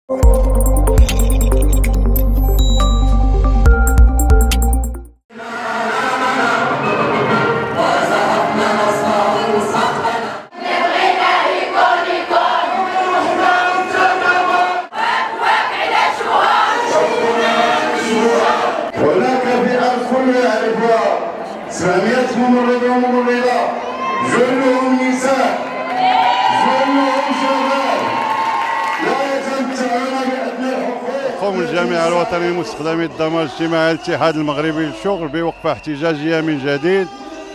سامية ممرضة وممرضة، جلهم نساء، جلهم شباب، لا يتمتعون بأدنى الحقوق. قوم الجامعة الوطنية لمستخدمي الضمان الاجتماعي الاتحاد المغربي للشغل بوقفة احتجاجية من جديد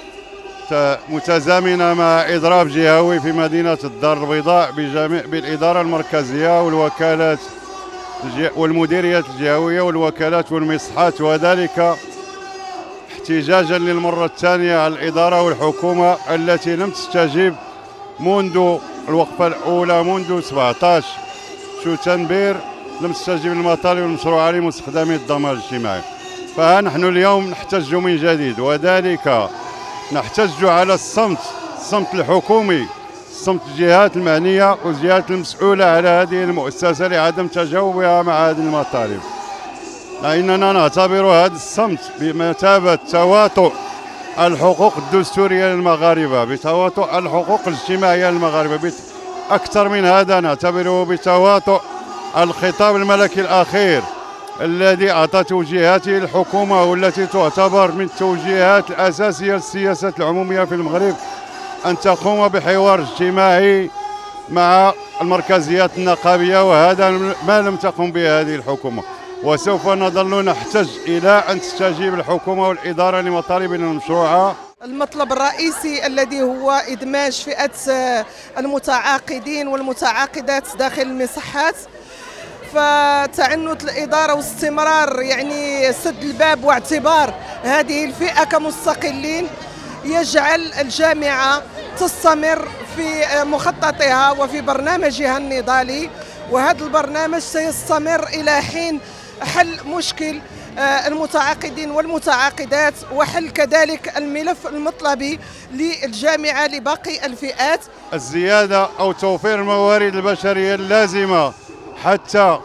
متزامنة مع إضراب جهوي في مدينة الدار البيضاء بالإدارة المركزية والوكالات والمديريات الجهوية والوكالات والمصحات، وذلك احتجاجا للمرة الثانية على الإدارة والحكومة التي لم تستجيب منذ الوقفة الأولى منذ 17 شتنبر، لم تستجيب للمطالب المشروعة لمستخدمي الضمان الاجتماعي. فها نحن اليوم نحتج من جديد، وذلك نحتج على الصمت الحكومي، صمت الجهات المعنية والجهات المسؤولة على هذه المؤسسة لعدم تجاوبها مع هذه المطالب، لأننا نعتبر هذا الصمت بمثابة تواطؤ الحقوق الدستورية للمغاربة، بتواطؤ الحقوق الاجتماعية للمغاربة، أكثر من هذا نعتبره بتواطؤ الخطاب الملكي الأخير الذي أعطى توجيهاته الحكومة، والتي تعتبر من التوجيهات الأساسية للسياسة العمومية في المغرب أن تقوم بحوار اجتماعي مع المركزيات النقابية، وهذا ما لم تقم به هذه الحكومة. وسوف نظل نحتج إلى أن تستجيب الحكومة والإدارة لمطالبنا المشروعة. المطلب الرئيسي الذي هو إدماج فئة المتعاقدين والمتعاقدات داخل المصحات، فتعنت الإدارة واستمرار يعني سد الباب واعتبار هذه الفئة كمستقلين يجعل الجامعة تستمر في مخططها وفي برنامجها النضالي، وهذا البرنامج سيستمر إلى حين حل مشكل المتعاقدين والمتعاقدات، وحل كذلك الملف المطلبي للجامعة لباقي الفئات. الزيادة أو توفير الموارد البشرية اللازمة حتى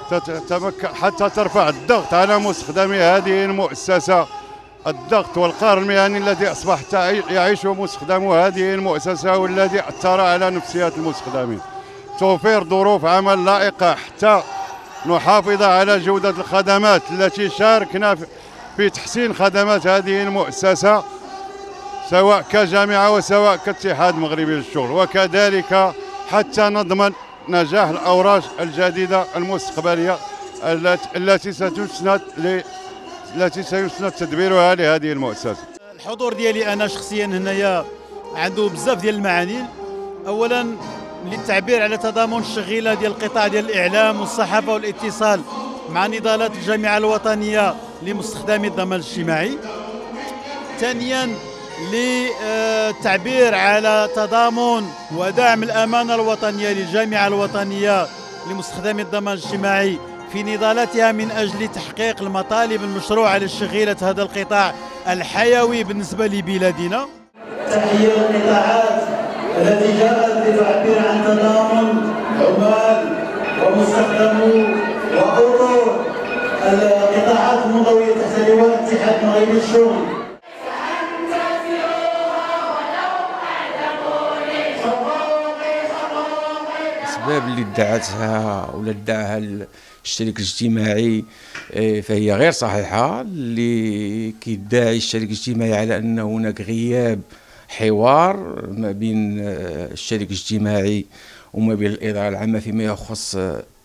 ترفع الضغط على مستخدمي هذه المؤسسة، الضغط والقهر المهني الذي أصبح يعيشه مستخدمو هذه المؤسسة والذي أثر على نفسيات المستخدمين. توفير ظروف عمل لائقة حتى نحافظ على جودة الخدمات التي شاركنا في تحسين خدمات هذه المؤسسة سواء كجامعة وسواء كاتحاد مغربي للشغل، وكذلك حتى نضمن نجاح الأوراق الجديدة المستقبلية التي سيسند تدبيرها لهذه المؤسسة. الحضور ديالي أنا شخصيا هنايا عنده بزاف ديال المعاني. أولا للتعبير على تضامن الشغيله ديال القطاع ديال الاعلام والصحافه والاتصال مع نضالات الجامعه الوطنيه لمستخدمي الضمان الاجتماعي. ثانيا للتعبير على تضامن ودعم الامانه الوطنيه للجامعه الوطنيه لمستخدمي الضمان الاجتماعي في نضالاتها من اجل تحقيق المطالب المشروعه للشغيله هذا القطاع الحيوي بالنسبه لبلادنا. تحيه القطاعات التي جاءت لتعبر عن تضامن عمال ومستخدمو وأطر القطاعات المنضوية تحت لواء الاتحاد المغربي للشغل. الأسباب اللي ادعتها ولا ادعاها الشريك الاجتماعي فهي غير صحيحة. اللي كيدعي الشريك الاجتماعي على أن هناك غياب حوار ما بين الشريك الاجتماعي وما بين الإدارة العامة فيما يخص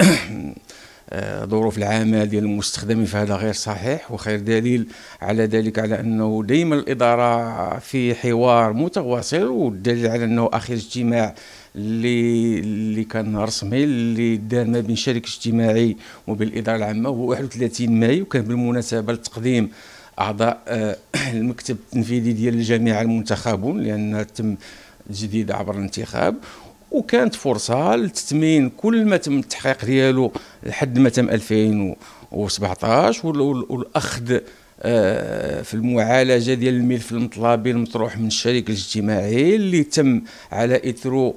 ظروف العمل ديال المستخدمين، فهذا غير صحيح. وخير دليل على ذلك على أنه دائما الإدارة في حوار متواصل، والدليل على أنه آخر اجتماع اللي كان رسمي اللي دار ما بين الشريك الاجتماعي وبين الإدارة العامة هو 31 مايو، وكان بالمناسبة لتقديم أعضاء المكتب التنفيذي ديال الجامعة المنتخبون، لأن تم تجديد عبر الانتخاب، وكانت فرصة لتثمين كل ما تم التحقيق ديالو لحد ما تم 2017 والأخذ في المعالجة ديال الملف المطلبي المطروح من الشريك الاجتماعي اللي تم على إثره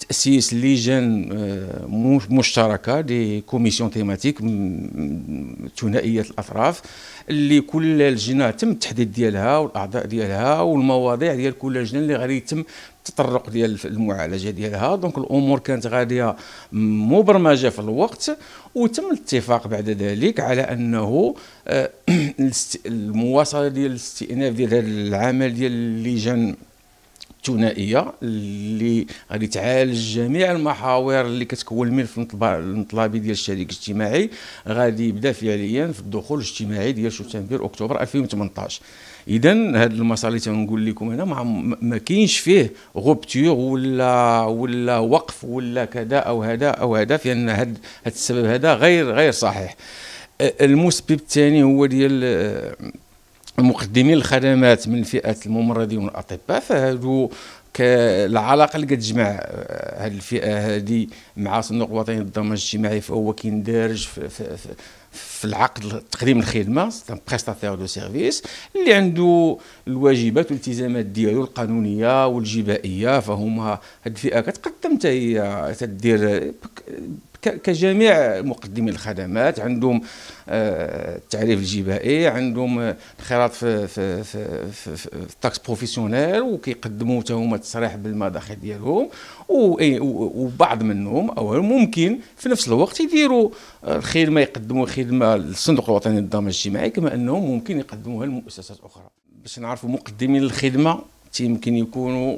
تأسيس لجان مشتركة دي كوميسيون تيماتيك ثنائية الأطراف، اللي كل لجنة تم التحديد ديالها والأعضاء ديالها والمواضيع ديال كل لجنة اللي غادي يتم التطرق ديال المعالجة ديالها. دونك الأمور كانت غادية مبرمجة في الوقت، وتم الاتفاق بعد ذلك على أنه المواصلة ديال الاستئناف ديال هذا العمل ديال اللجان الثنائيه اللي غادي تعالج جميع المحاور اللي كتكون الملف المطلبي ديال الشريك الاجتماعي، غادي يبدا فعليا في الدخول الاجتماعي ديال شتنبر اكتوبر 2018. اذا هذا المسار اللي تنقول لكم هنا ما كاينش فيه غوبتور ولا وقف ولا كذا او هذا في ان هذا السبب هذا غير صحيح. المسبب الثاني هو ديال مقدمين الخدمات من فئة الممرضين والأطباء، فهادو العلاقة اللي كتجمع هذه الفئة هذه مع صندوق الوطني للضمان الاجتماعي، فهو كيندرج في العقد تقديم الخدمة بريستاتير دو سيرفيس اللي عنده الواجبات والالتزامات ديالو القانونية والجبائية. فهما هذه الفئة كتقدم حتى هي تدير كجميع مقدمي الخدمات، عندهم التعريف الجبائي، عندهم انخراط في التاكس بروفيسيونيل، وكيقدموا حتى هما تصريح بالمداخل ديالهم، وبعض منهم او ممكن في نفس الوقت يديروا الخدمه، يقدموا خدمه للصندوق الوطني للضمان الاجتماعي، كما انهم ممكن يقدموها لمؤسسات اخرى. باش نعرفوا مقدمين الخدمه يمكن يكونوا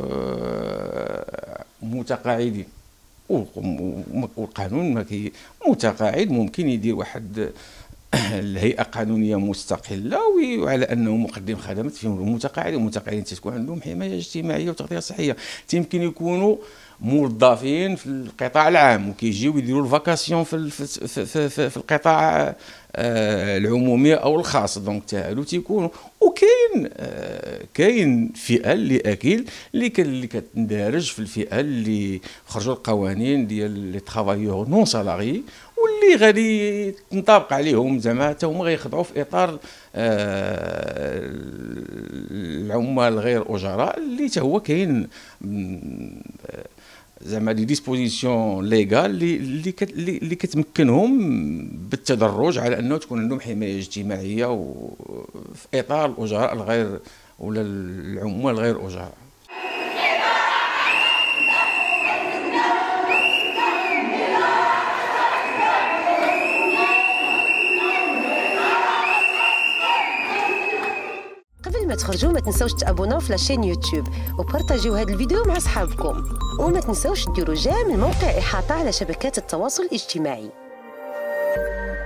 متقاعدين، والقانون متقاعد ممكن يدير واحد الهيئه قانونيه مستقله وعلى انه مقدم خدمات فيهم المتقاعد، والمتقاعدين تكون عندهم حمايه اجتماعيه وتغطيه صحيه. يمكن يكونوا موظفين في القطاع العام وكيجيو يديروا الفاكاسيون في القطاع العمومي او الخاص، دونك هادو تيكونوا. كاين فئه اللي اكيد اللي كتندرج في الفئه اللي خرجوا القوانين ديال لي ترافايور نون سالاري، واللي غادي تنطبق عليهم زعما حتى هما غيخضعوا في اطار العمال غير اجراء، اللي حتى هو كاين زعما دي ديسبوزيسيون ليغال اللي كتمكنهم بالتدرج على انه تكون عندهم حمايه اجتماعيه وفي اطار الاجراء الغير ولا العمال غير اجراء. قبل ما تخرجوا ما تنسوش تابوناو في لاشين يوتيوب وبارطاجيو هذا الفيديو مع اصحابكم، وما تنسوش ديروا جيم الموقع احاطه على شبكات التواصل الاجتماعي.